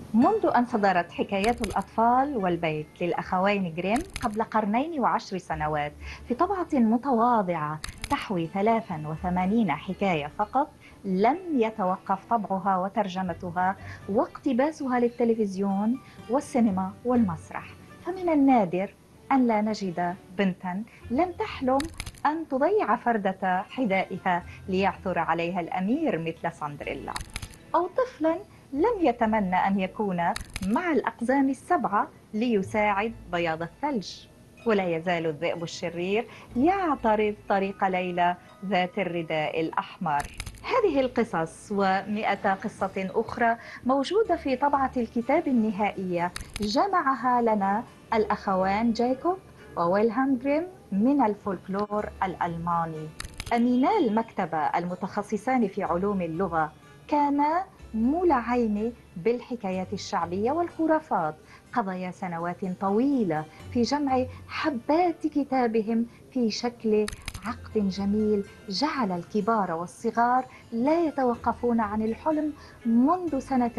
منذ أن صدرت حكايات الأطفال والبيت للأخوين جريم قبل قرنين وعشر سنوات في طبعة متواضعة تحوي 83 حكاية فقط، لم يتوقف طبعها وترجمتها واقتباسها للتلفزيون والسينما والمسرح. فمن النادر أن لا نجد بنتا لم تحلم أن تضيع فردة حذائها ليعثر عليها الأمير مثل سندريلا، أو طفلا لم يتمنى أن يكون مع الأقزام السبعة ليساعد بياض الثلج. ولا يزال الذئب الشرير يعترض طريق ليلى ذات الرداء الأحمر. هذه القصص ومئة قصة أخرى موجودة في طبعة الكتاب النهائية جمعها لنا الأخوان جايكوب وويلهام جريم من الفولكلور الألماني. أمينا المكتبة المتخصصان في علوم اللغة كانا مولعين بالحكايات الشعبية والخرافات، قضيا سنوات طويلة في جمع حبات كتابهم في شكل عقد جميل جعل الكبار والصغار لا يتوقفون عن الحلم منذ سنة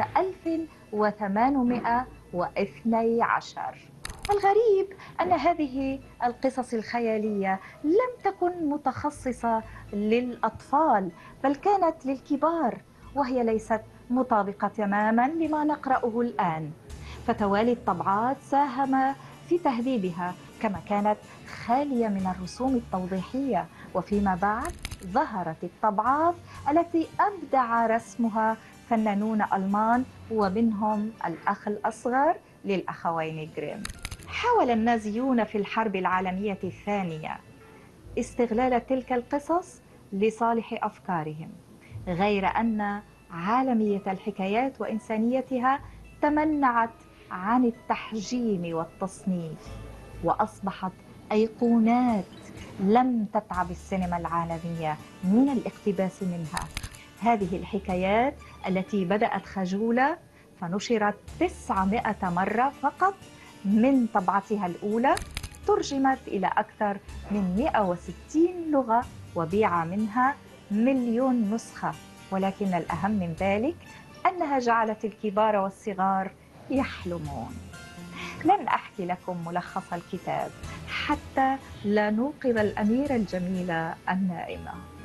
1812. الغريب أن هذه القصص الخيالية لم تكن متخصصة للأطفال، بل كانت للكبار، وهي ليست مطابقة تماما لما نقرأه الآن. فتوالي الطبعات ساهم في تهذيبها، كما كانت خالية من الرسوم التوضيحية. وفيما بعد ظهرت الطبعات التي أبدع رسمها فنانون ألمان، ومنهم الأخ الأصغر للأخوين جريم. حاول النازيون في الحرب العالمية الثانية استغلال تلك القصص لصالح أفكارهم، غير أن عالمية الحكايات وإنسانيتها تمنعت عن التحجيم والتصنيف، وأصبحت أيقونات لم تتعب السينما العالمية من الاقتباس منها. هذه الحكايات التي بدأت خجولة فنشرت 900 مرة فقط من طبعتها الأولى، ترجمت إلى أكثر من 160 لغة، وبيع منها مليون نسخة. ولكن الأهم من ذلك أنها جعلت الكبار والصغار يحلمون. لن أحكي لكم ملخص الكتاب حتى لا نوقظ الأميرة الجميلة النائمة.